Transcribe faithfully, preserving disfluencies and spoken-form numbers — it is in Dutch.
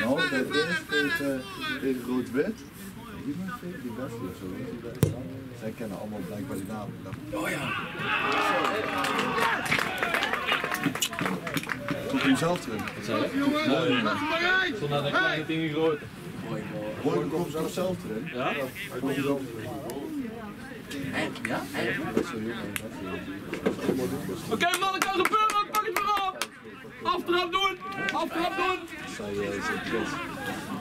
half bij West tegen, tegen Rood-Wit. Die die Wesley of zo, die daar staan. Zij kennen allemaal blijkbaar die naam. Oh ja! Komt u zelf terug? Wat zei je? Zo naar de kleine dingen groot. Mooi, komt zelf zelf terug? Ja? Hij komt zelf terug. Ja? Oké okay, mannen, kan gebeuren, pak het weer op! Aftrap doen! Aftrap doen! Zij is